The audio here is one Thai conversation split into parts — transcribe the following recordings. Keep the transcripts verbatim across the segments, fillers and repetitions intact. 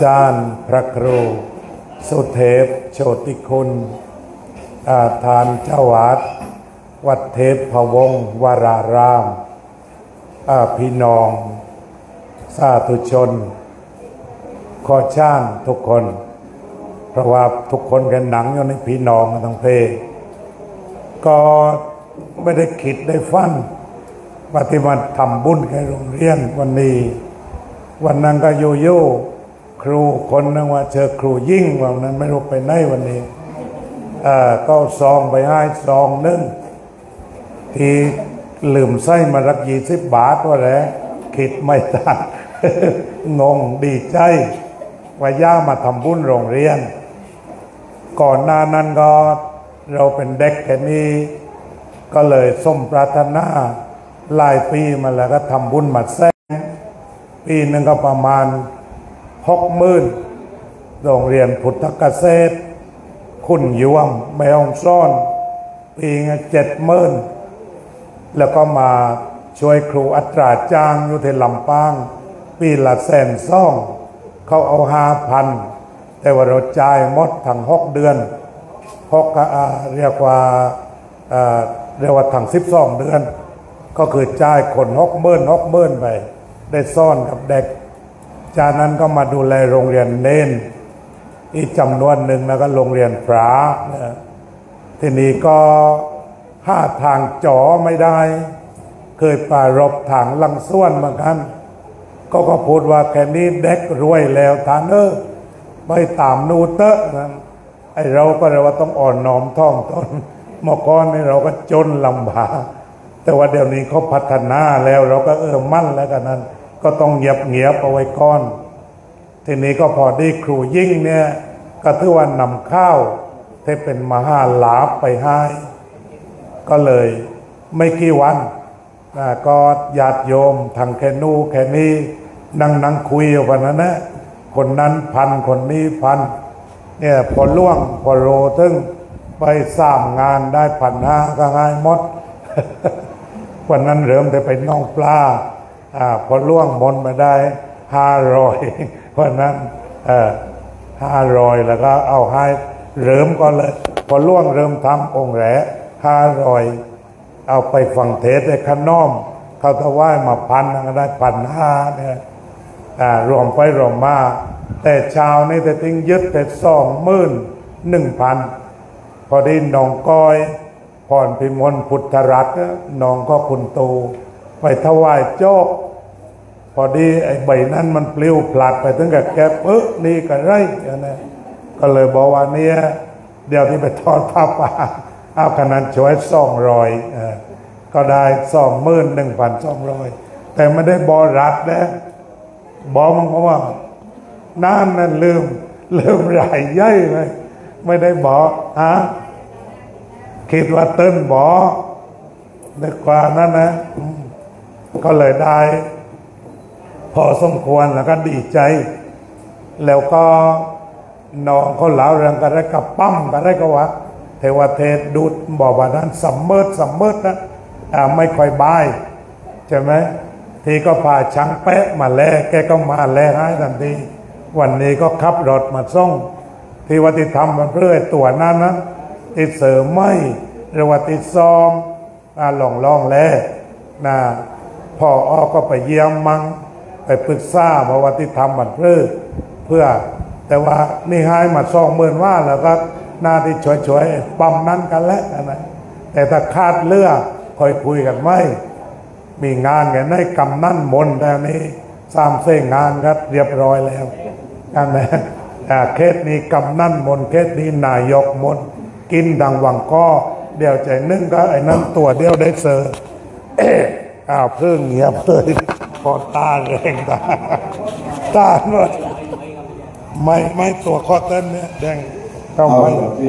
จารย์พระครูสุเทพโชติคุณอาทานเจ้าวัดวัดเทพพวงศ์วรารามพี่น้องสาธุชนขอช่างทุกคนเพราะว่าทุกคนกันหนังอยู่ในพี่น้องทั้งเพก็ไม่ได้คิดได้ฟันปฏิบัติทำบุญในโรงเรียนวันนี้วันนั้นก็โยโย่ครูคนนึงว่าเจอครูยิ่งวันนั้นไม่รู้ไปไหนวันนี้อ่าก็ซองไปให้ซองนึงที่ลืมไส้มารักยี่สิบบาทว่าแหละคิดไม่ทัน งงดีใจว่าย่ามาทำบุญโรงเรียนก่อนหน้านั้นก็เราเป็นเด็กแค่นี้ก็เลยสมปรารถนาหลายปีมาแล้วก็ทำบุญมาแซงปีหนึ่งก็ประมาณหกหมื่นโรงเรียนพุทธเกษตรคุณยวมแมวซ่อนปีเงินเจ็ดหมื่นแล้วก็มาช่วยครูอัตราจ้างอยู่ที่ลำปางปีละแสนซ่องเขาเอาห้าพันแต่ว่าเราจ่ายหมดทั้งหกเดือนหกเรียกว่าเรียกว่าทั้งสิบสองเดือนก็คือจ่ายคนหกหมื่นหกหมื่นไปได้ซ่อนกับเด็กจากนั้นก็มาดูแลโรงเรียนเน้นอีกจำนวนหนึ่งแล้วก็โรงเรียนพระทีนี้ก็ห้าทางจ๋อไม่ได้เคยปารบทางลังส่วนเหมือนกันก็ก็พูดว่าแค่นี้เด็กรวยแล้วทานเออไปตามนูเตอร์นะไอเราก็เลยว่าต้องอ่อนน้อมท่องตนเมื่อก่อนนี่เราก็จนลำบากแต่ว่าเดี๋ยวนี้เขาพัฒนาแล้วเราก็เออมั่นแล้วกันนั้นก็ต้องเงียบเงียบเอาไว้ก่อนทีนี้ก็พอได้ครูยิ่งเนี่ยก็ถือว่านำข้าวที่เป็นมหาลาภไปให้ก็เลยไม่กี่วันก็ญาติโยมทางแค่นู้แค่นี้นั่งนั่งคุยอยู่วันนั้นนะคนนั้นพันคนนี้พันเนี่ยพอล่วงพอโรถึงไปสามงานได้พันห้าก็ง่ายหมด วันนั้นเริ่มแต่ไปน้องปลาอ่าพอล่วงมนมาได้ห้าร้อยวันนั้นเออห้าร้อยแล้วก็เอาให้เริ่มก็เลยพอล่วงเริ่มทำองค์แหละห้าร้อยเอาไปฟังเทศในขนอมเขาถวายมาพันก็ได้พันห้าเนี่ยอ่ารวมไปรวมมาแต่ชาวนี่แต่ทิ้งยึดแต่สองหมื่นหนึ่งพันพอดีน้องก้อยพรพิมลพุทธรัตน์น้องก็คุณตูไปถวายโจ๊กพอดีไอ้ใบนั้นมันปลิวพลัดไปถึงกับแกเอ๊ะนี่ก็ไรนะก็เลยบอกว่าเนี่ยเดี๋ยวที่ไปทอดผ้าป่าเอาขนาดช่วยสองร้อยก็ได้สองหมื่นหนึ่งพันสองร้อยแต่ไม่ได้บอรัดนะบอกมันเพราะว่านั่นนั่นลืมลืมรายย่อยเลยไม่ได้บอกฮะคิดว่าเต้นบอกในกว่านั้นนะก็เลยได้พอสมควรแล้วก็ดีใจแล้วก็น้องเขาเล่าเรื่องกันได้กับปั้มกันได้ก็ว่าเทวเทศดูดบอกว่านั้นสัมเมิดสัมเมิดนะอ่าไม่ค่อยบายใช่ไหมทีก็พาช้างแปะมาแลแกก็มาแลให้ทันทีวันนี้ก็ขับรถมาส่งที่วัติธรรมมันเพื่อตัวนั้นนะติดเสริมไม่เรียกว่าติดซ้อมอ่าหลองล่องแลนะพ่ออ้อก็ไปเยี่ยมมังไปปรึกษาบอกว่าติธรรมมันเพื่อเพื่อแต่ว่านี่ให้มาสองหมื่นว่าแล้วก็หน้าที่ช่วยๆปั๊มนั้นกันแล้วนะแต่ถ้าคาดเลือกคอยคุยกันไม่มีงานกันได้กำนั่นมนแต่นี้สามเส้นงานก็เรียบร้อยแล้วนั่นแหละเคสนี้กำนั่นมนเคสนี้นายกมนกินดังวังก็เดี๋ยวใจนึ่งก็ไอ้นั้นตัวเดียวได้เซอร์อ้าวเพิ่งเงียบเลยพอตาแรงตาตาหมดไม่ไม่ตัวข้อเต้นเนี่ยแดงต้องไม่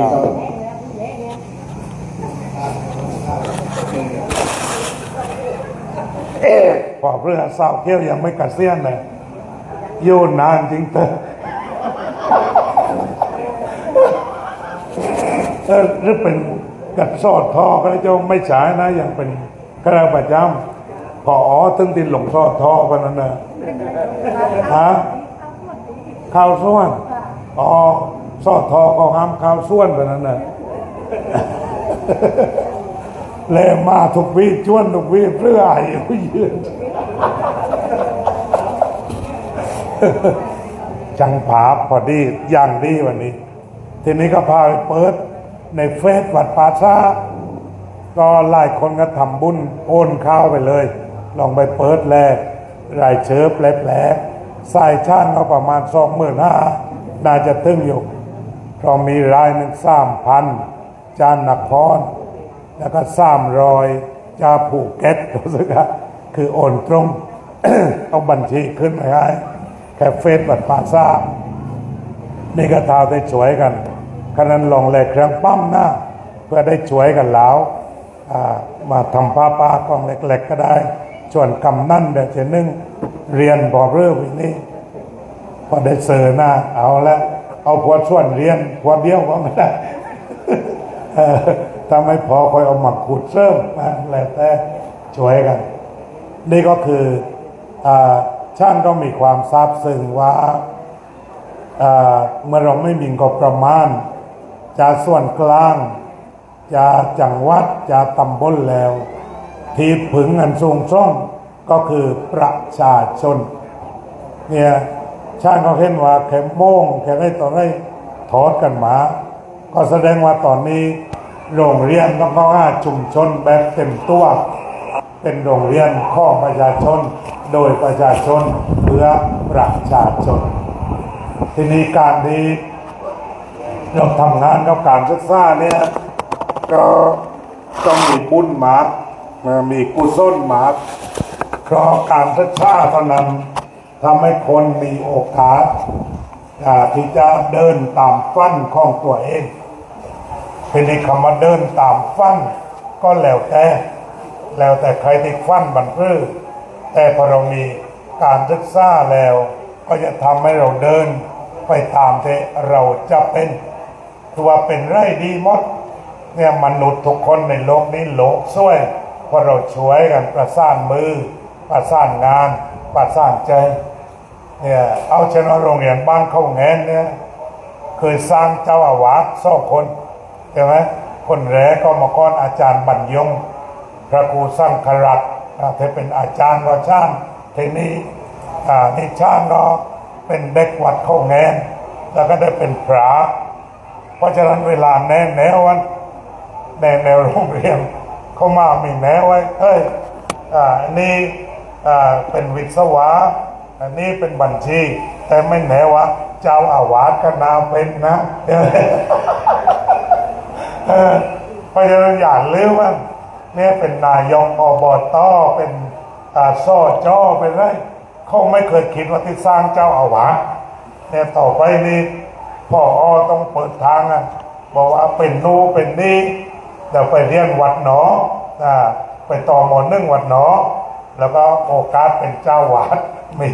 พอเพื่อสาวเที่ยวยังไม่กัดเสี้ยนเลยโยนนานจริงเถอะเออหรือเป็นกัดสอดท่อก็ได้เจ้าไม่ฉายนะยังเป็นข้าราชประจำพออ๋อตึงตินหลงทอดทอกันนั่นนะฮะข้าวส่วนอ๋อสอดทอก็ห้ามข้าวส่วนแบบนั้นน่ะเลมาทุกวีชวนทุกวีเพื่อไอ้ผู้ยืนจังผาพอดีอย่างดีวันนี้ทีนี้ก็พาไปเปิดในเฟซวัดป่าช้าก็หลายคนก็ทำบุญโอนข้าวไปเลยลองไปเปิดแลกรายเชิญแผลๆสายชาติก็ประมาณสองหมื่นห้าน่าจะถึงอยู่เพราะมีรายหนึ่งสามพันจานนครแล้วก็สามรอยจาภูเก็ตรู้สึกว่าคือโอนตรง เอาบัญชีขึ้นมาให้แค่เฟซบัตรปาซ่านี่ก็ท้าได้ช่วยกันขณะนั้นลองแลกเครื่องปั้มหน้าเพื่อได้ช่วยกันแล้วมาทำผ้าป้ากองเล็กๆก็ได้ส่วนกำนั่นเดี๋ยวจะนึ่งเรียนพอเรื่องวินี้พอได้เสือหน้าเอาละเอาพวดส่วนเรียนพวดเดียวก็ไม่ได้ถ้าไม่พอคอยเอาหมักขูดเสริมมาแล้วแต่ช่วยกันนี่ก็คือช่างก็มีความซาบซึ้งว่าเมื่อเราไม่มีงบประมาณจะส่วนกลางจะจังหวัดจะตำบลแล้วที่ผึงอันสูงส่งก็คือประชาชนเนี่ยช่างก็เห็นว่าแค่โม่งแค่ได้ต่อได้ทอดกันมาก็แสดงว่าตอนนี้โรงเรียนต้องเข้าหาชุมชนแบบเต็มตัวเป็นโรงเรียนของประชาชนโดยประชาชนเพื่อประชาชนทีนี้การที่เราทำงานกับการศึกษาเนี่ยก็ต้องมีบุญมากมีกุศลมากเพราะการศึกษาเท่านั้นทำให้คนมีโอกาสที่จะเดินตามฝันของตัวเองทีนี้คำว่าเดินตามฝันก็แล้วแต่แล้วแต่ใครที่ฝันบันทึกแต่พอเรามีการศึกษาแล้วก็จะทำให้เราเดินไปตามที่เราจะเป็นตัวเป็นไรดีหมดเนี่ยมนุษย์ทุกคนในโลกนี้โลกช่วยเพราะเราช่วยกันประสานมือประสานงานประสานใจเนี่ยเอาเช่นว่าโรงเรียนบ้านเข้าแงนเนี่ยเคยสร้างเจ้าอาวาสสองคนใช่ไหมคนแรกก็มาก่อนอาจารย์บรรยงพระครูสร้างขรัตน์ที่เป็นอาจารย์ก็ช่างทีนี้นี่ช่างก็เป็นเด็กวัดเข้าแงนแล้วก็ได้เป็นพระเพราะฉะนั้นเวลาแน่แนววันแน่แนวโรงเรียนเขามามีแนวไว้เอ้ยอ่านี่อ่าเป็นวิศวะอันนี้เป็นบัญชีแต่ไม่แน่ว่าเจ้าอาวาสก็นาเป็นนะเพราะฉะนั้นอย่าลืมว่าเนี่ยเป็นนายกอบตเป็นสอจอเป็นไรเขาไม่เคยคิดว่าที่สร้างเจ้าอาวาสเนี่ยต่อไปนี้พ่ออ้อต้องเปิดทางอ่ะบอกว่าเป็นนู่เป็นนี่เดี๋ยวไปเรียนวัดหนอไปต่อหมอนึ่งวัดหนอแล้วก็โอกาสเป็นเจ้าวัดมี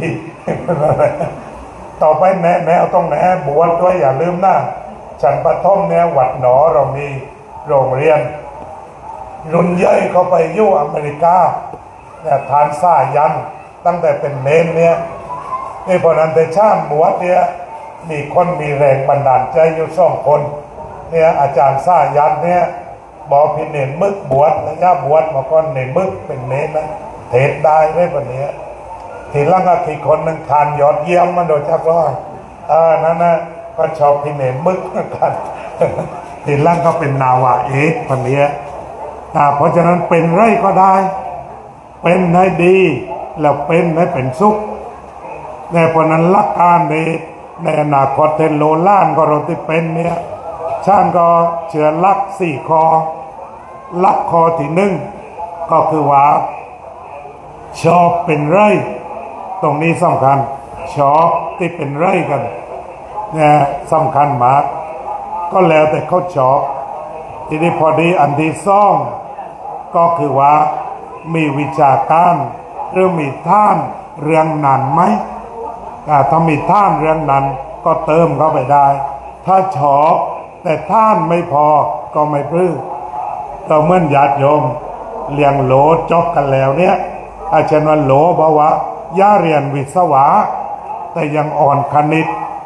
ต่อไปแน่แน่ต้องแน่บวชด้วยอย่าลืมนะฉันปฐมเนี่ยวัดหนอเรามีโรงเรียนรุ่นใหญ่เขาไปอยู่อเมริกาเนี่ยทานซ่ายันตั้งแต่เป็นเนนเนี่ยนี่พอนั้นแต่ชาติบวชเนี่ยมีคนมีแรงบันดาลใจอยู่สองคนเนี่ยอาจารย์ซ่ายันเนี่ยบอกพี่เนนมึกบวชระยะบวชมาก่อนเนนมึกเป็นเนนนะเทศได้ได้ปะเนี้ยทีหลังก็อีกคนหนึ่งทานยอดเยี่ยมมันโดยชักร้อยอ่านั่นนะก็ชอบพี่เนนมึกเหมือนกันทีหลังก็เป็นนาวาเอกปะเนี้ยเพราะฉะนั้นเป็นไรก็ได้เป็นให้ดีแล้วเป็นให้เป็นสุขในเพราะนั้นลักการในในอนาคตเทนโลล้านก็เราที่เป็นเนี่ยช่างก็เชื่อลักสี่คอลักคอที่หนึ่งก็คือว่าชอบเป็นไรตรงนี้สำคัญชอบที่เป็นไรกันเนี่ยสำคัญมากก็แล้วแต่เขาชอบทีนี้พอดีอันที่สองก็คือว่ามีวิชาการหรือมีท่านเรื่องนั้นไหมถ้ามีท่านเรื่องนั้นก็เติมเข้าไปได้ถ้าชอบแต่ท่านไม่พอก็ไม่พลื้มเราเหมือนญาติโยมเลี้ยงโหลจบกันแล้วเนี่ยอาจารย์วันโหลบอกว่าย่าเรียนวิศวะแต่ยังอ่อนคณิต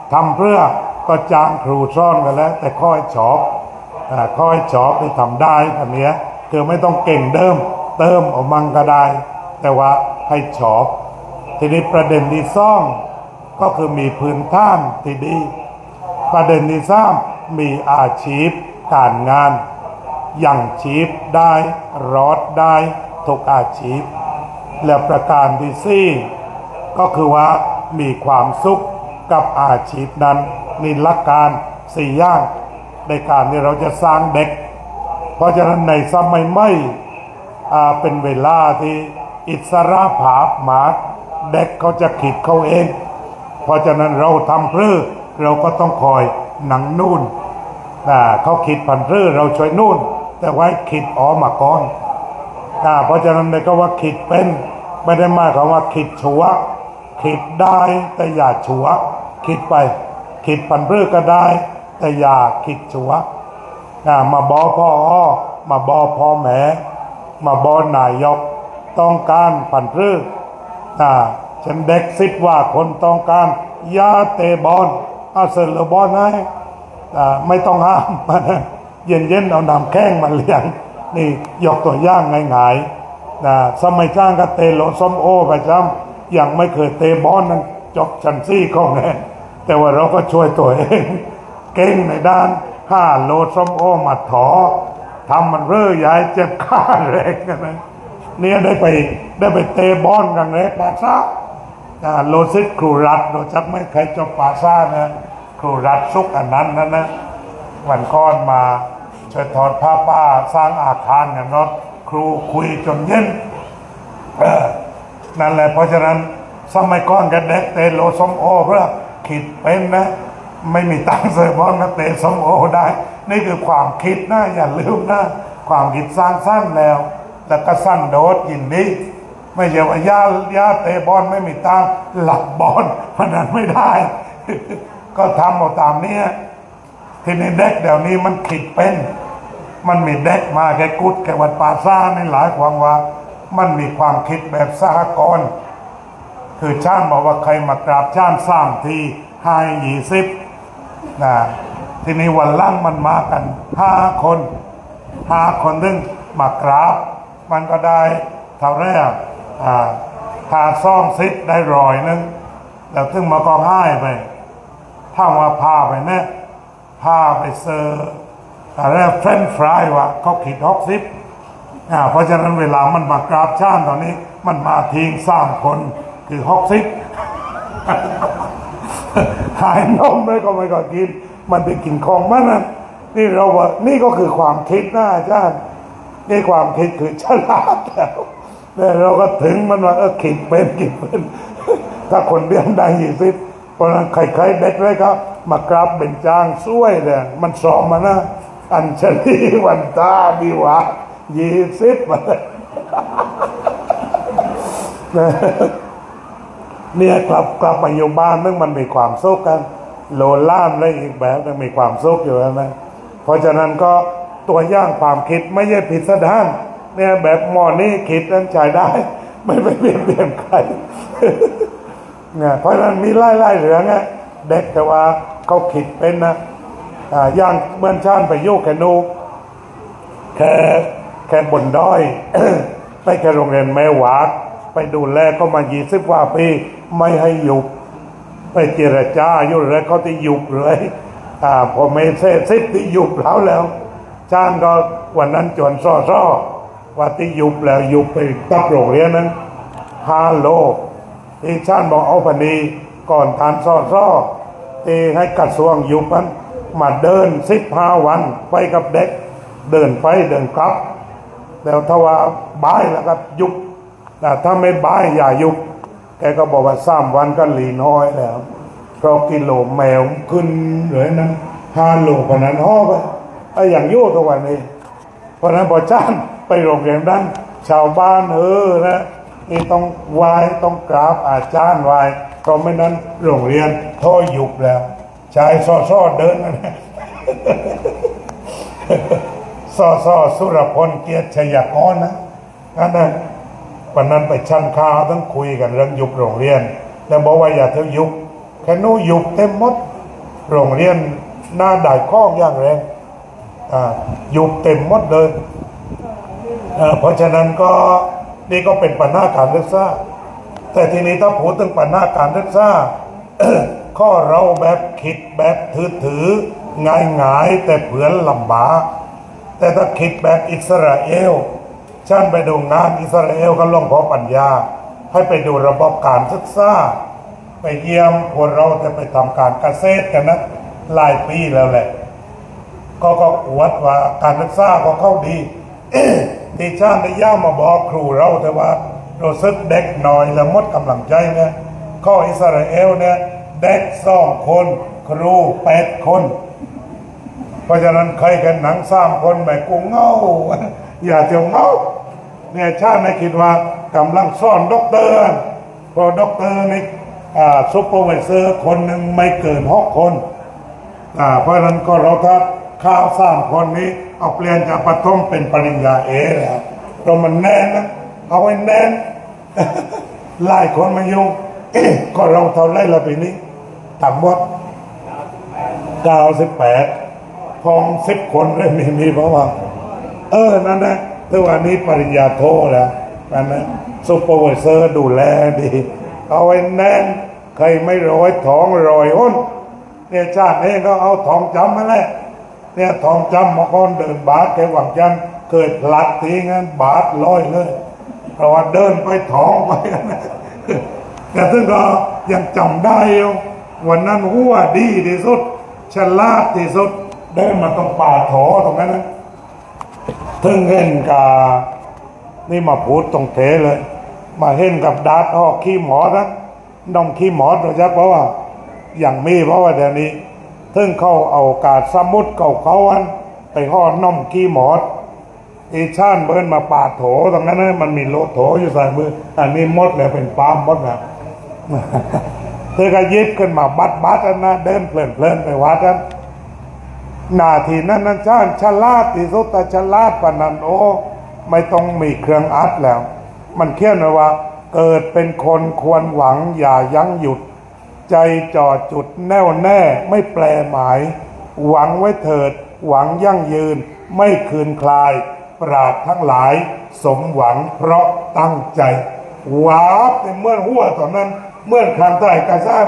ทำเพื่อก็จ้างครูซ่อนกันแล้วแต่ค่อยชอบค่อยชอบที่ทำได้อันเนี้ยคือไม่ต้องเก่งเดิมเติมออกมังก็ได้แต่ว่าให้ชอบทีนี้ประเด็นที่สองก็คือมีพื้นฐานที่ดีประเด็นที่สามมีอาชีพการงานยังชีพได้รอดได้ทุกอาชีพและประการที่สี่ก็คือว่ามีความสุขกับอาชีพนั้นนี่หลักการสี่อย่างในการที่เราจะสร้างเด็กเพราะฉะนั้นในสมัยใหม่เป็นเวลาที่อิสระภาพมากเด็กเขาจะคิดเขาเองเพราะฉะนั้นเราทำเพื่อเราก็ต้องคอยหนังนู่นเขาคิดพันเพื่อเราช่วยนู่นแต่ไว้คิดออกมาก่อนเพราะฉะนั้นเลยก็ว่าคิดเป็นไม่ได้หมายความว่าคิดชัวคิดได้แต่อย่าชัวคิดไปคิดพันเพื่อก็ได้แต่อย่าคิดชัวมาบอพ่อมาบอพ่อแม่มาบอนายกต้องการพันเพื่อฉันเด็กสิบว่าคนต้องการยาเตะบอลอาเซลบอลให้ไม่ต้องห้ามมันเย็นๆเอาน้ำแข้งมาเลี้ยงนี่ยกตัวอย่างง่ายๆนะสมัยจ้างก็เตะโลส้มโอไปจ้ำยังไม่เคยเตะบอลนั้นจบชั้นซี่ก็แน่แต่ว่าเราก็ช่วยตัวเองเก่งในด้านห้าโลส้มโอมาถอทำมันเรื่อยใหญ่เจ็บขาแรงกันนะเนี่ยได้ไปได้ไปเตะบอลกันเลยปาซ่าโลซิสครูรัฐโดยจักไม่ใครจบปาซ่านะครูรัฐสุกอันนั้นนั่นนะวันก้อนมาช่วยถอดผ้าป้าสร้างอาคารอย่างนั้นครูคุยจนเย็นนั่นแหละเพราะฉะนั้นสมัยก้อนกันเด็กเตะโลส้มโอเพื่อคิดเป็นนะไม่มีตังค์เสียบอลนะเตะส้มโอได้นี่คือความคิดนะอย่าลืมนะความคิดสร้างสรรค์แล้วแต่ก็สั้นโดดยินดีไม่ใช่ว่าย่าย่าเตะบอลไม่มีตังค์หลับบอลเพราะนั้นไม่ได้ก็ทำเอาตามนี้ทีนี้เด็กเดี๋ยวนี้มันคิดเป็นมันมีเด็กมาแกกุดแกวัดปาซ่าในหลายความว่ามันมีความคิดแบบสหกรณ์คือช่างบอกว่าใครมากราบช่างสามทีให้ยี่สิบนะทีนี้วันล่างมันมากันห้าคนห้าคนนึงมากราบมันก็ได้เท่าแรกอ่าหาซ่องซิดได้รอยนึงแล้วถึงมาก็ให้ไปถ้าว่าพาไปเนี่ยพาไปเซอร์อะไรเฟรนฟรายว่าเขาขีดฮอกซิปอ่าเพราะฉะนั้นเวลามันมากราบช่างตอนนี้มันมาทิ้งสามคนคือฮอกซิปหายนมเลยก็ไม่ก็กินมันไปกินของมันนะนี่เราว่านี่ก็คือความคิดนะอาจารย์นี่ความคิดคือฉลาดแล้วแต่เราก็ถึงมันว่าเออคิดเป็นคิดเป็นถ้าคนเลี้ยงได้ยี่สิบเพราะนั้นใครๆเด็กเลยครับมากราบเป็นจางช่วยเลยมันสอบมานะอัญชลีวันตาดีวะยี่สิบมาเนี่ยกลับกลับมาอยู่บ้านนึงมันมีความสุขกันโลล่ามได้อีกแบบนึงมีความสุขอยู่นะเพราะฉะนั้นก็ตัวอย่างความคิดไม่ใช่ผิดสถานเนี่ยแบบหมอนี่คิดนั้นใช้ได้ไม่ไปเปลี่ยนเปลี่ยนใครเนี่ยเพราะฉะนั้นมีไล่ไล่เหลืองไงเด็กแต่ว่าเขาคิดเป็นนะอ่าย่างเมื่อชาติไปโยกแคนูแค่แค่บนด้อย ไปแค่โรงเรียนแม่หวาดไปดูแลก็มายี่สิบกว่าปีไม่ให้หยุดไปเจรจาอยู่เลยเขาที่หยุดเลยอ่าพอไม่เสร็จสิบที่หยุดแล้วแล้วชาติก็วันนั้นจวนซ่อซ่อว่าที่หยุดแล้วหยุดไปตับโรงเรียนนั้นห้าโลที่ชาติบอกเอาพนีก่อนทานซ่อซ่อที่ให้กระทรวงหยุดมันมาเดินสิบห้าวันไปกับเด็กเดินไปเดินกลับแล้วถ้าว่าบ่ายแล้วก็หยุดแต่ถ้าไม่บ่ายอย่าหยุดแกก็บอกว่าสามวันก็หลีน้อยแล้วเพราะกิโลแมวขึ้นเลยนั้นห้าโลพนันห่อไปไอ้อย่างโย่ตัววันนี้เพราะนั้นพอจ้านไปโรงเรียนนั้นชาวบ้านเออนะนี่ต้องไหว้ต้องกราบอาจารย์ไหว้เพราะไม่นั้นโรงเรียนท่อหยุบแล้วชายซ่อซ่อเดินนะซ่อซ่อสุรพลเกียรติชยากรนะนั่นนะวันนั้นไปชั้นข้าวต้องคุยกันเรื่องยุบโรงเรียนแล้วบอกว่าอย่าเที่ยวยุบแค่นู้ยุบเต็มหมดโรงเรียนหน้าด่ายข้องอย่างแรงอ่าอยู่เต็มหมดเลยเพราะฉะนั้นก็นี่ก็เป็นปัญหาการศึกษาแต่ทีนี้ถ้าพูดถึงปัญหาการศึกษา ข้อเราแบบคิดแบบถือถือง่ายง่ายแต่เผื่อลำบากแต่ถ้าคิดแบบอิสราเอลฉันไปดูงานอิสราเอลก็ลงพอปัญญาให้ไปดูระบบการศึกษาไปเยี่ยมพวกเราจะไปทำการเกษตรกันนะหลายปีแล้วแหละก็ก็อวดว่าการศึกษาก็เข้าดีที่ชาติได้ย่ามาบอกครูเราแต่ว่าเราซึกเด็กหน่อยแล้วมดกำลังใจเนี่ยข้ออิสราเอลเนี่ยเด็กสองคนครูแปดคนเพราะฉะนั้นใครกันหนังสามคนแบบกูเงาอย่าเจียวเงาเนี่ยชาติไม่คิดว่ากำลังซ่อนด็อกเตอร์เพราะด็อกเตอร์นี่ซุปเปอร์ไวเซอร์คนหนึ่งไม่เกินหกคนอ่าเพราะฉะนั้นก็เราทัดข้าวสามคนนี้เอาเปลี่ยนจากปฐมเป็นปริญญาเอกแล้วเรามันแน่นนะเอาไว้แน่นไล่คนมายุ่งก็เราเท่าไรละปีนี้ต่ำวัดเก้าสิบแปดพองสิบคนเลยมีมีเพราะว่าเออนั่นนะแต่วันนี้ปริญญาโทแล้วนั่นนะซุปเปอร์ไวเซอร์ดูแลดีเอาไว้แน่นใครไม่ร้อยท้องรอยอ้นเนี่ยชาตินี้ก็เอาทองจำมาแล้วเนี่ยทองจำมาก่อนเดินบาทแกหวังจันเกิดพลัดทีงั้นบาทลอยเลยเพราะว่าเดินไปท้องไปนะแต่ซึ่งก็ยังจำได้อยู่วันนั้นหัวดีที่สุดฉลาดที่สุดเดินมาตรงป่าโถตรงนั้นนะถึงเห็นกับนี่มาพูดตรงเทเลยมาเห็นกับดาดอ้อขี้หมอนะน้องขี้หมอโดยเฉพาะว่าอย่างมีเพราะว่าเดี๋ยวนี้ถึงเขาเอากาดสมุดเก่าเขาอันไปห่อน้องขี้หมออีชานเบิ้นมาป่าโถตรงนั้นนะมันมีโลโถอยู่ใส่มืออันนี้มดเลยเป็นปามมดนะเธอก็ยิบขึ้นมาบัดบัดนะเดินเพลินเพลินไปวัดนั้นนาทีนั้นนั่นชาญฉลาดที่สุดแต่ฉลาดปานนั้นโอ้ไม่ต้องมีเครื่องอัดแล้วมันเขียนว่าเกิดเป็นคนควรหวังอย่ายั้งหยุดใจจ่อจุดแน่วแน่ไม่แปลหมายหวังไว้เถิดหวังยั่งยืนไม่คืนคลายปราดทั้งหลายสมหวังเพราะตั้งใจว้าบในเมื่อหัวตอนนั้นเมื่อครั้งใต้กระซ่าน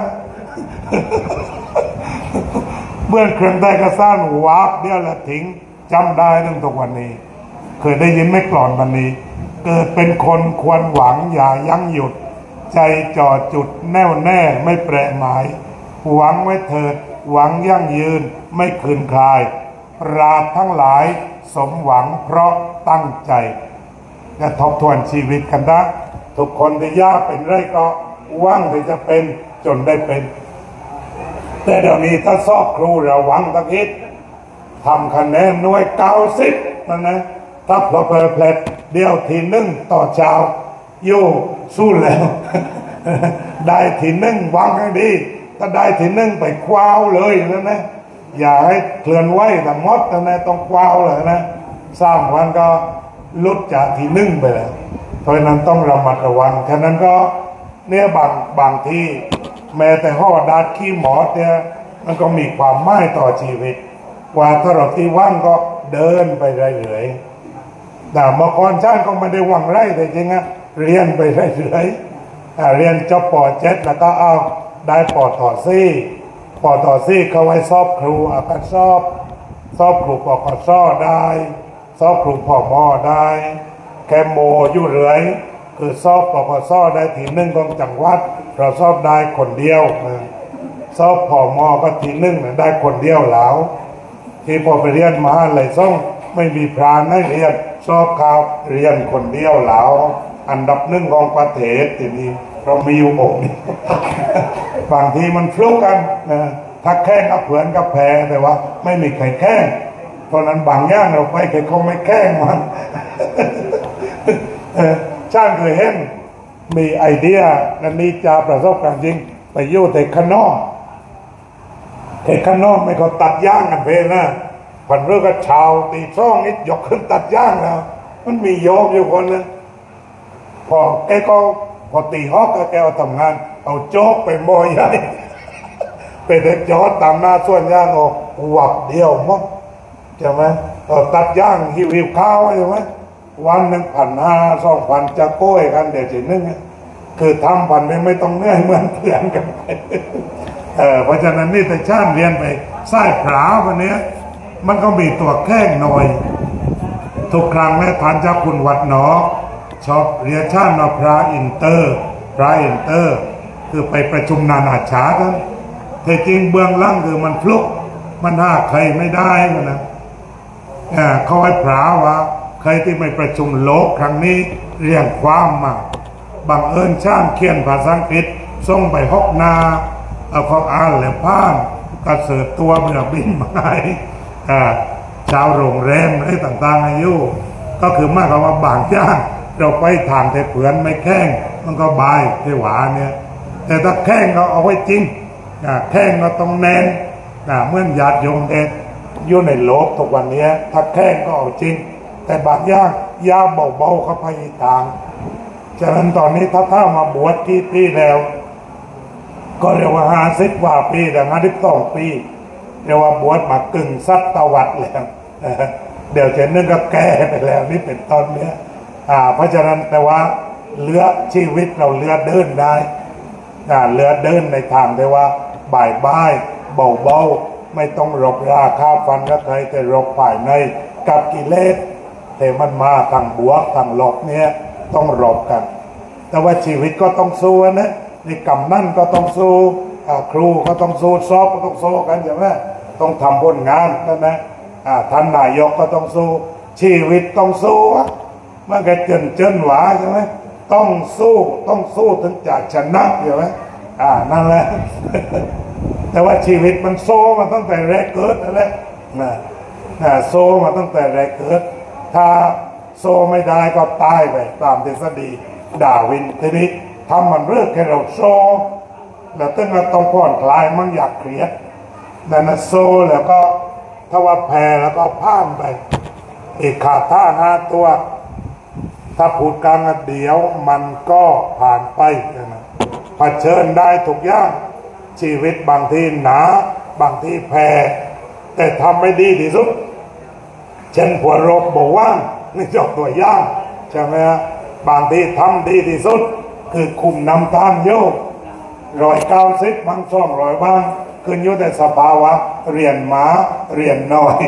เมื่อครั้งใต้กระซ่านว้าบเดี๋ยวละทิ้งจำได้ตั้งแต่วันนี้เคยได้ยินไม่กลอนวันนี้เกิดเป็นคนควรหวังอย่ายั้งหยุดใจจ่อจุดแน่วแน่ไม่แปรหมายหวังไว้เถิดหวังยั่งยืนไม่คืนคลายปราดทั้งหลายสมหวังเพราะตั้งใจจะทบทวนชีวิตกันนะทุกคนที่ยากเป็นไรก็หวังที่จะเป็นจนได้เป็นแต่เดี๋ยวนี้ถ้าสอบครูเราหวังตะคิดทำคะแนนหน่วยเก้าสิบนั่นนะถ้าพลอเพลเพลดเดียวทีหนึ่งต่อเช้าโย่สู้แล้วได้ทีหนึ่งวางให้ดีถ้าได้ทีหนึ่งไปคว้าวเลยนะนะอย่าให้เคลื่อนไหวแต่มดนะนะต้องคว้าวเลยนะสร้างวันก็ลุดจากทีหนึ่งไปแล้วเพราะนั้นต้องระมัดระวังฉะนั้นก็เนี่ยบางบางที่แม้แต่ห่อดาดขี้หมอเนี่ยมันก็มีความหมายต่อชีวิตว่าถ้าเราที่ว่างก็เดินไปเรื่อยๆแต่เมื่อก่อนชาติก็ไม่ได้หวังไรแต่จริงอะเรียนไปเรื่อยๆเรียนจบป.เจ็ดแล้วก็เอาได้ป.ต่อซี่ป.ต่อซี่เขาไว้สอบครูอาการสอบสอบครูป.กสได้สอบครูพ่อมอได้แคมโมอยู่เรื่อยคือสอบป.กสได้ทีหนึ่งของจังหวัดเราสอบได้คนเดียวสอบพ่อมอก็ทีหนึ่งได้คนเดียวแล้วที่พอไปเรียนมหาลัยส่งไม่มีพรานให้เรียนสอบข่าวเรียนคนเดียวแล้วอันดับหนึ่งของประเทศทีนี้เรามีอยู่องค์บางทีมันฟลุกกันนะถ้าแข่งกับเผื่อนกับแพ้แต่ว่าไม่มีใครแข่งเพราะนั้นบางอย่างเราไปใครคงไม่แข่งมันช่างเคยเห็นมีไอเดียนันนี้จะประสบการณ์จริงไปอยู่แต่ข้างนอกแต่ข้างนอกไม่เขาตัดย่างกันเพลนะผันเรื่องกับชาวตีซ่องนิดยกขึ้นตัดย่างแล้วมันมีโยมอยู่คนนึงพอแกก็พอตีฮอกแกเอาทำงานเอาโจ๊กไปโมยใหญ่เป็นเด็กยอดตามหน้าส่วนย่างออกหวับเดียวมั้งใช่ไหมตัดย่างหิวหิวข้าวใช่ไหมวันหนึ่งพันห้าสองพันจะโก้ยกันเดี๋ยวจีนึงคือทำพันไม่ต้องเหนื่อยเหมือนเพื่อนกันไปเออเพราะฉะนั้นนี่แต่ชาติเรียนไปไส้ผาวันนี้มันก็มีตัวแข้งหน่อยทุกครั้งแม่ทานเจ้าคุณวัดหนอชอบเรียนชาตินพระอินเตอร์พระอินเตอร์คือไปประชุมนานาชาติกันแต่จริงเบื้องล่างคือมันพลุกมันห้าใครไม่ได้นะเขาให้พระว่าใครที่ไม่ประชุมโลกครั้งนี้เรียงความมาบังเอิญช่างเขียนภาษาอังกฤษส่งไปฮอกนาเอาเขาอ่านแล้วพ่านกระเสือตัวเมื่อบินมาชาวโรงแรมอะไรต่างๆอายุก็คือมากกว่าบางย่างเราไปทางแต่เผือนไม่แข้งมันก็บายที่หวานเนี่ยแต่ถ้าแข้งเราเอาไว้จริงแข้งเราต้องแน่นเมื่อญาติโยมเด็กอยู่ในโลกทุกวันนี้ถ้าแข้งก็เอาจริงแต่บางย่างยาเบาๆเข้าไปทางฉะนั้นตอนนี้ถ้าถ้ามาบวชที่ปีแล้วก็เรียกว่าห้าสิบกว่าปีแต่ห้าสิบสองปีเรียกว่าบวชมากึ่งศตวรรษแล้วเดี๋ยวจะนึกก็แก้ไปแล้วนี่เป็นตอนเนี้ยอ่าเพราะฉะนั้นแต่ว่าเลือชีวิตเราเลือเดินได้อ่าเลือเดินในทางที่ว่าบ่ายบ่ายเบาเบาไม่ต้องรบราคาฟันกับใครแต่รบภายในกับกิเลสแต่มันมาทางบวกทางลบเนี่ยต้องรบกันแต่ว่าชีวิตก็ต้องสู้นะในกรรมนั่นก็ต้องสู้ครูก็ต้องสู้สอบก็ต้องสู้กันใช่ไหมต้องทำผลงานนั่นนะท่านนายกก็ต้องสู้ชีวิตต้องสู้มันก็เจนเจนหวาใช่ไหมต้องสู้ต้องสู้ถึงจะชนะใช่ไหมอ่านั่นแหละแต่ว่าชีวิตมันโซ่มาตั้งแต่แรกเกิดนั่นแหละนะนะโซ่มาตั้งแต่แรกเกิดถ้าโซ่ไม่ได้ก็ตายไปตามทฤษฎีดาวินทีนี้ทำมันเรื่องแค่เราโซ่แล้วตั้งแต่ต้องผ่อนคลายมันอยากเครียดแต่นะโซ่แล้วก็ถ้าว่าแพ้แล้วก็พ่านไปอีกขาดท่าห้าตัวถ้าพูดกลางเดียวมันก็ผ่านไปนะเผชิญได้ทุกอย่างชีวิตบางทีหนาบางทีแพ้แต่ทำไม่ดีที่สุดเช่นผัวรบบอกว่านี่จบตัวย่างใช่ไหมฮะบางทีทำดีที่สุดคือคุมนำทางโยกร้อยเก้าสิบบางช่องร้อยบ้างขึ้นอยู่แต่สภาวะเรียนม้าเรียนน้อย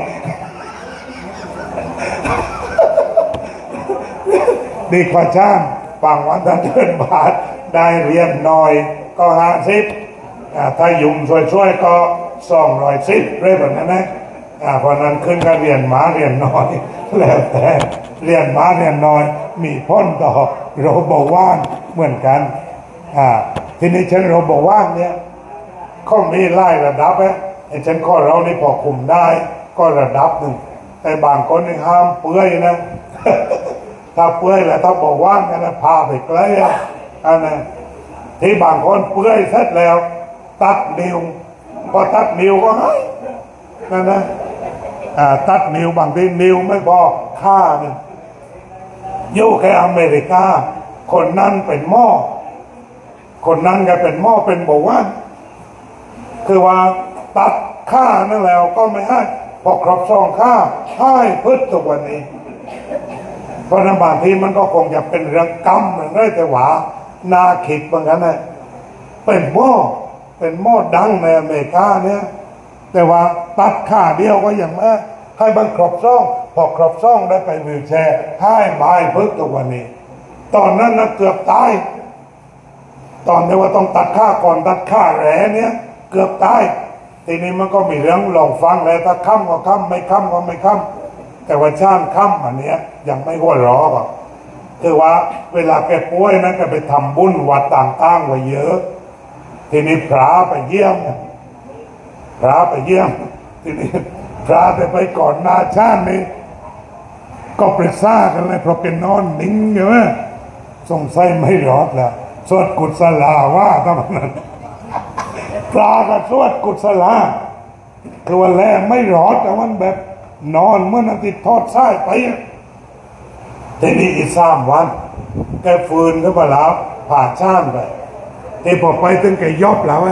ดีกว่าช่างฝั่งวันถ้าเดินบาทได้เรียนน้อยก็ห้าสิบถ้ายุ่งช่วยๆก็สองร้อยสิบเรื่อยแบบนั้นนะเพราะนั้นขึ้นก็เรียนม้าเรียนน้อยแล้วแต่เรียนม้าเรียนน้อยมีพ้นต่อโรบว่านเหมือนกันทีนี้ฉันโรบว่านเนี่ยเขามีไล่ระดับนะไอ้ฉันข้อเรานี่พอคุมได้ก็ระดับหนึ่งแต่บางคนนี่ห้ามเปื่อยนะถ้าเปื่อยแล้วถ้าบอกว่างกันนะพาไปไกลอ่ะอันนั้นที่บางคนเปื่อยเสร็จแล้วตัดนิ้วพอตัดนิ้วก็หายนั่นนะตัดนิ้วบางทีนิ้วไม่พอฆ่าหนึ่งอยู่แค่อเมริกาคนนั้นเป็นหม้อคนนั้นก็เป็นหม้อเป็นบอกว่าคือว่าตัดค่านั่นแล้วก็ไม่ให้พอครบสองค่าให้พึ่งตัววันนี้เพราะนั้นบางทีมันก็คงจะเป็นเรื่องกรรมเหมือนได้แต่ว่านาคิดเหมือนกันนะเป็นหม้อเป็นหม้อดังในอเมริกาเนี่ยแต่ว่าตัดค่าเดียวก็ยังไม่ให้มันครบซ่องพอครบซ่องได้ไปวิวแชร์ให้ไม้พึ่งตัววันนี้ตอนนั้นนะเกือบตายตอนที่ว่าต้องตัดค่าก่อนตัดค่าแหลเนี่ยเกือบตายทีนี้มันก็มีเรื่องลองฟังเลยถ้าค่ำก็ค่ำไม่ค่ำก็ไม่ค่ำแต่ว่าช่างค่ำอันเนี้ยยังไม่หัวร้อก็คือว่าเวลาแกป่วยนั้นแกไปทำบุญวัดต่างๆไว้เยอะทีนี้พระไปเยี่ยมพระไปเยี่ยมทีนี้พระได้ไปก่อนหน้าชาตินี้ก็ปรึกษากันเลยเพราะเป็นนอนนิ่งใช่ไหมสงสัยไม่รอดแล้วสวดกุศลาว่าตอนนั้นพระก็สวดกุศลาคือวันแรกไม่รอดแต่วันแบบนอนเมื่อนาทีทอดไส้ไปทีนี้อีกสามวันแกฟื้นขึ้นมาแล้วผ่าช่างไปที่พอไปถึงแกยอบแล้ว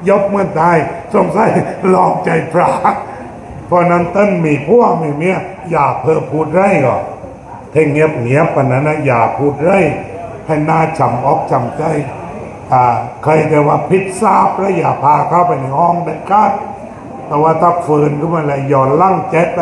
ยกเมื่อตายสงสัยลองใจพระเพราะนั้นต้นมีพวกมีเมียอย่าเพิ่มพูดไรก่อนเท่งเงียบเงียบปนนั้นนะอย่าพูดไรให้หน้าจำออกจำใจอ่าใครจะว่าพิษทราบแล้วอย่าพาเข้าไปในห้องเด็ดขาดแต่ว่าถ้าฝืนก็มันอะไรหย่อนลั่งเจ็บไป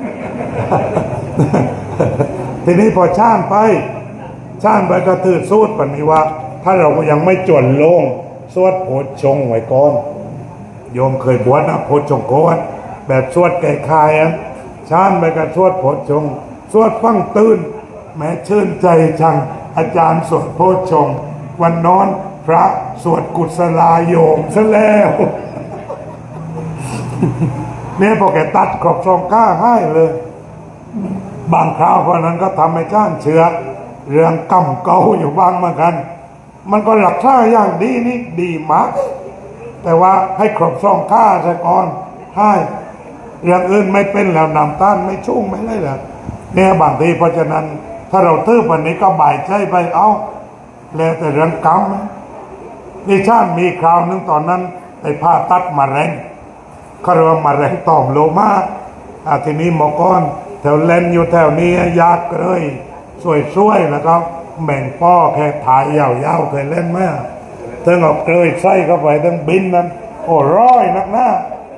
ทีนี้พอช่านไปช่านไปก็ถือสูตรปันนี้ว่าถ้าเรายังไม่จวนลงสวดโพชฌงค์ไว้ก่อนโยมเคยบวชนะโพชฌงค์ก่อนแบบสวดแก่คายอ่ะช่านไปก็สวดโพชฌงค์สวดฟังตื่นแม้ชื่นใจชังอาจารย์สวดโพชฌงค์วันนอนพระสวดกุศลาโยมซะแล้วเนี่ยพอแกตัดครบสองข้าให้เลยบางคราวเพราะนั้นก็ทำให้ช่านเชื่อเรื่องกรรมเก่าอยู่บ้างเหมือนกันมันก็หลักท่าอย่างดีนี่ดีมากแต่ว่าให้ครบสองข้าซะก่อนให้เรื่องอื่นไม่เป็นแล้วนำต้านไม่ชุ่งไม่ได้แล้วเนี่ยบางทีเพราะฉะนั้นถ้าเราตื้อวันนี้ก็บ่ายใจไปเอาแล้วแต่เรื่องกรรมนี่ช่านมีคราวนึงตอนนั้นไปผ่าตัดมะเร็งเขาเรียกว่ามะเร็งต่อมโลมาอาทีนี้หมอก้อนแถวเล่นอยู่แถวนี้ยากเลยสวยๆแล้วก็แบ่งป้อแค่ถ่ายยาวๆเคยเล่นไหมถึงเอาเกยไส้เข้าไปถึงบินนั้นโอ้ร้อยนักหน้า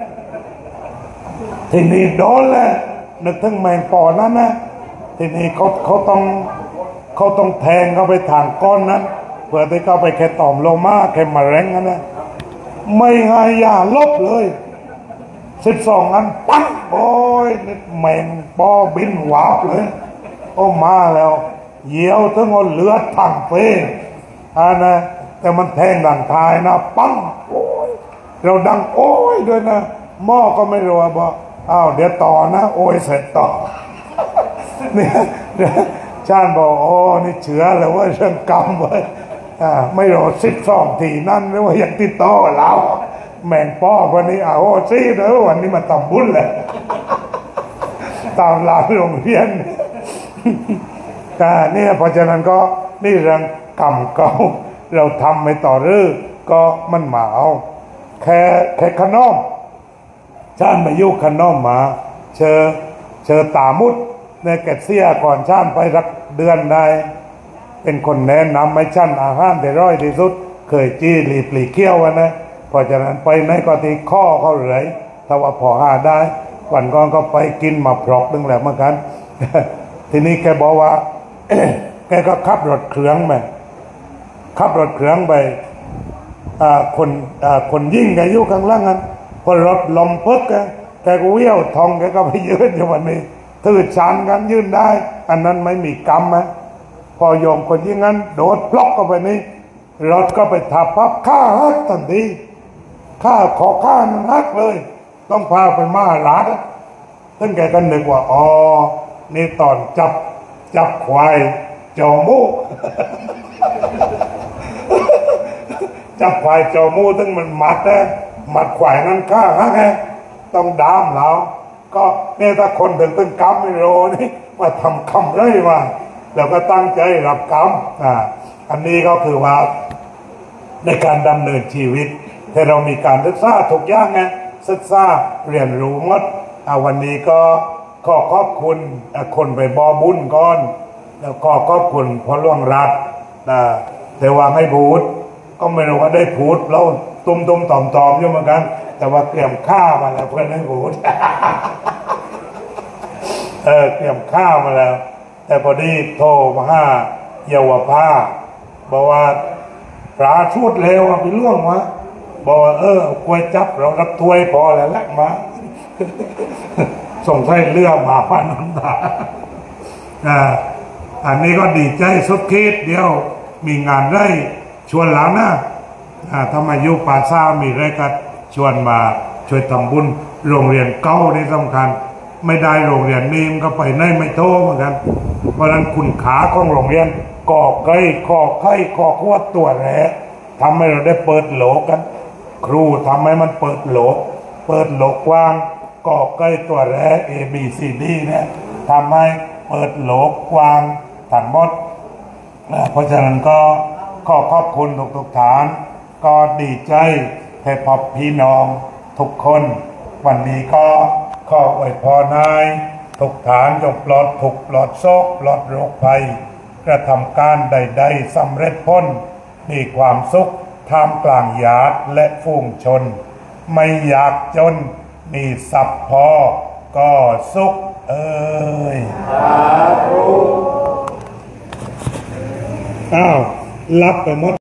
ทีนี้โดนแล้วนึกถึงแมงป่อนั้นนะทีนี้เขาเขาต้องเขาต้องแทงเข้าไปทางก้อนนั้นเพื่อที่เข้าไปแค่ต่อมโลมาแค่มะเร็งนั้นนะไม่ให้ยาลบเลยสิบสองอันปั๊บโอ้ยแมงป่อบินหวาบเลยโอ้มาแล้วเหี่ยวทั้งหมดเลือดทั้งเฟ้อ่านะแต่มันแทงดังทายนะปังโอ้ยเราดังโอ้ยด้วยนะหม้อก็ไม่รู้บอกอ้าวเดี๋ยวต่อนะโอ้ยเสร็จต่อเนี่ยชาญบอกโอ้นี่เชื้อเลยว่าเรื่องกรรมเว้ยอ่าไม่รอสิบสองทีนั่นหรือว่ายังติดต่อเราแม่งป้อวันนี้เอาโอ้ซีเด้อวันนี้มาทำบุญเลยตามหลักโรงเรียนแต่เนี่ยเพราะฉะนั้นก็นี่เรื่องกรรมเก่าเราทำไม่ต่อรื้อก็มันมาเอาแค่แค่ขนมชาญมายุขนมมาเชอเชอตามุดในแกเสียก่อนชาญไปรักเดือนได้เป็นคนแนะนำให้ชั้นอาหารได้ร้อยที่สุดเคยจี้หลีปลีเขี้ยวนะเพราะฉะนั้นไปในก็ตีข้อเขาเลยถ้าว่าพอหาได้วันก่อนก็ไปกินมาพรอกนึงแหละเหมือนกันทีนี้แกบอกว่าแกก็ขับรถเครื่องไปขับรถเครื่องไปคนคนยิ่งแกอยู่ข้างล่างนั้นพอรถลมพึกแกแกก็เวี่ยวทองแกก็ไปยืนอยู่วันนี้ถือชานกันยืนได้อันนั้นไม่มีกรรมไหมพอโยมคนยิ่งนั้นโดดพลอกเข้าไปนี่รถก็ไปทับพับฆ่าฮักทันทีฆ่าขอฆ่านั้นฮักเลยต้องพาไปมาร้านท่านแกก็นึกว่าอ๋อนี่ตอนจับจับควายจอมูจับควายจอมูตั้งมันมัดนะมัดควายนั้นฆ่าฮะไงต้องดามเราก็เนี่ยถ้าคนถึงตึงกรรมไม่รู้นี่มาทำคำเลยว่าแล้วก็ตั้งใจรับกรรมอ่าอันนี้ก็คือว่าในการดำเนินชีวิตที่เรามีการศึกษาทุกอย่างไงศึกษาเรียนรู้หมดวันนี้ก็ขอขอบคุณคนไปบอบุญก่อนแล้วก็ขอบคุณพ่อหลวงรัฐนะแต่ว่าไม่พูดก็ไม่รู้ว่าได้พูดแล้วตุ้มตุ้มต่อมตอมอยู่เหมือนกันแต่ว่าเตรียมข้าวมาแล้วเพื่อนให้พูดเออเตรียมข้าวมาแล้วแต่พอดีโทรมาห้าเยาวภาบอกว่าปลาชุดเลวไปล่วงวะบอกว่าเออกล้วยจับเรารับถ้วยพอแล้วแลกมาส่งใส่เรือมาพันน้ำตาอ่าอันนี้ก็ดีใจสุดคิดเดียวมีงานได้ชวนหลังนะอ่าถ้ามาอยู่ป่าซ่ามีอะไรก็ชวนมาช่วยทำบุญโรงเรียนเก่านี่สำคัญไม่ได้โรงเรียนนี้มันก็ไปไหนไม่โตเหมือนกันเพราะนั้นคุณขาของโรงเรียนก่อไก่ก่อไข่ก่อขวดตัวแหละทำให้เราได้เปิดโหลกันครูทำให้มันเปิดโหลเปิดโหลกว้างก่อไก่ตัวแรก A B C D เนี่ยทำให้เปิดโหลกกว้างทั้งหมดเพราะฉะนั้นก็ขอขอบคุณทุกๆฐานก็ดีใจให้พบพี่น้องทุกคนวันนี้ก็ขออวยพรให้ทุกฐานจงปลอดทุกปลอดโศกปลอดโรคภัยกระทำการใดๆสำเร็จพ้นมีความสุขท่ามกลางญาติและฝูงชนไม่อยากจนมีทรัพย์พอก็สุขเอ้ยสาธุอ้าวรับไปหมด